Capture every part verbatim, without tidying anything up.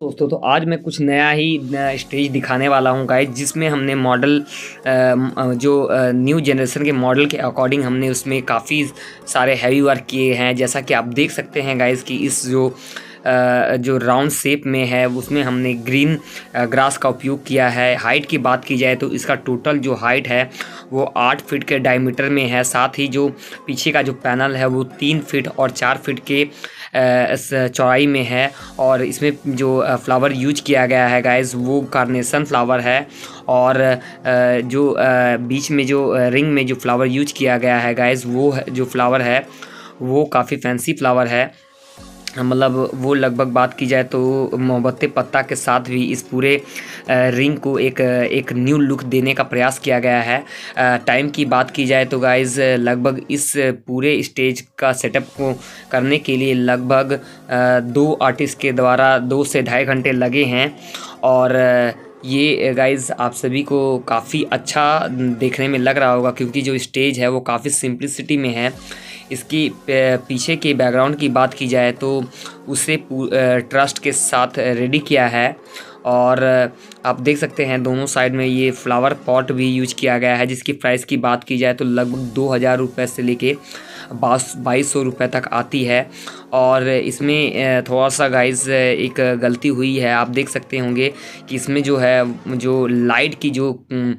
दोस्तों तो आज मैं कुछ नया ही नया स्टेज दिखाने वाला हूँ गाइज, जिसमें हमने मॉडल जो न्यू जनरेशन के मॉडल के अकॉर्डिंग हमने उसमें काफ़ी सारे हैवी वर्क किए हैं। जैसा कि आप देख सकते हैं गाइज कि इस जो अ, जो राउंड शेप में है उसमें हमने ग्रीन ग्रास का उपयोग किया है। हाइट की बात की जाए तो इसका टोटल जो हाइट है वो आठ फीट के डायमीटर में है। साथ ही जो पीछे का जो पैनल है वो तीन फीट और चार फीट के चौड़ाई में है। और इसमें जो फ्लावर यूज किया गया है गाइस वो कार्नेशन फ्लावर है। और जो बीच में जो रिंग में जो फ्लावर यूज किया गया है गाइस वो जो फ्लावर है वो काफ़ी फैंसी फ्लावर है। मतलब वो लगभग बात की जाए तो मोमबत्ती पत्ता के साथ भी इस पूरे रिंग को एक एक न्यू लुक देने का प्रयास किया गया है। टाइम की बात की जाए तो गाइज़ लगभग इस पूरे स्टेज का सेटअप को करने के लिए लगभग दो आर्टिस्ट के द्वारा दो से ढाई घंटे लगे हैं। और ये गाइज़ आप सभी को काफ़ी अच्छा देखने में लग रहा होगा, क्योंकि जो स्टेज है वो काफ़ी सिंप्लिसिटी में है। इसकी पीछे के बैकग्राउंड की बात की जाए तो उसे ट्रस्ट के साथ रेडी किया है। और आप देख सकते हैं दोनों साइड में ये फ्लावर पॉट भी यूज किया गया है, जिसकी प्राइस की बात की जाए तो लगभग दो हज़ार रुपये से लेके बाईस बाईस सौ रुपये तक आती है। और इसमें थोड़ा सा गाइस एक गलती हुई है, आप देख सकते होंगे कि इसमें जो है जो लाइट की जो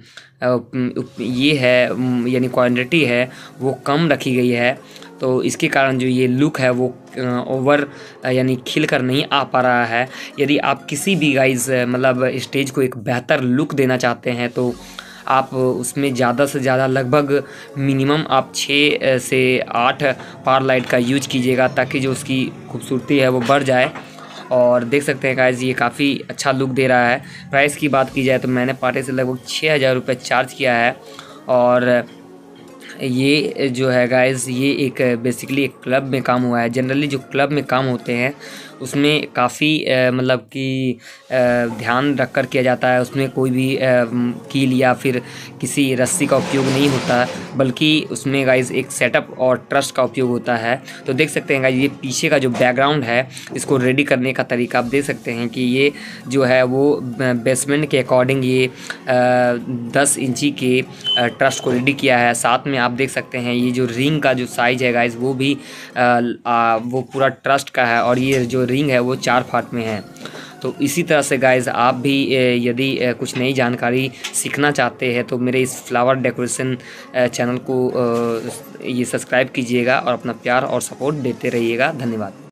ये है यानी क्वांटिटी है वो कम रखी गई है। तो इसके कारण जो ये लुक है वो ओवर यानी खिल कर नहीं आ पा रहा है। यदि आप किसी भी गाइस मतलब स्टेज को एक बेहतर लुक देना चाहते हैं तो आप उसमें ज़्यादा से ज़्यादा लगभग मिनिमम आप छः से आठ पार लाइट का यूज कीजिएगा, ताकि जो उसकी खूबसूरती है वो बढ़ जाए। और देख सकते हैं गाइस ये काफ़ी अच्छा लुक दे रहा है। प्राइस की बात की जाए तो मैंने पार्टी से लगभग छः हज़ार रुपये चार्ज किया है। और ये जो है गाइस ये एक बेसिकली एक क्लब में काम हुआ है। जनरली जो क्लब में काम होते हैं उसमें काफ़ी मतलब कि ध्यान रख कर किया जाता है। उसमें कोई भी कील या फिर किसी रस्सी का उपयोग नहीं होता, बल्कि उसमें गाइस एक सेटअप और ट्रस्ट का उपयोग होता है। तो देख सकते हैं गाइस ये पीछे का जो बैकग्राउंड है इसको रेडी करने का तरीका आप देख सकते हैं कि ये जो है वो बेसमेंट के अकॉर्डिंग ये दस इंची के ट्रस्ट को रेडी किया है। साथ में आप देख सकते हैं ये जो रिंग का जो साइज है गाइस वो भी आ, आ, वो पूरा ट्रस्ट का है, और ये जो रिंग है वो चार फाट में है। तो इसी तरह से गाइस आप भी यदि कुछ नई जानकारी सीखना चाहते हैं तो मेरे इस फ्लावर डेकोरेशन चैनल को ये सब्सक्राइब कीजिएगा और अपना प्यार और सपोर्ट देते रहिएगा। धन्यवाद।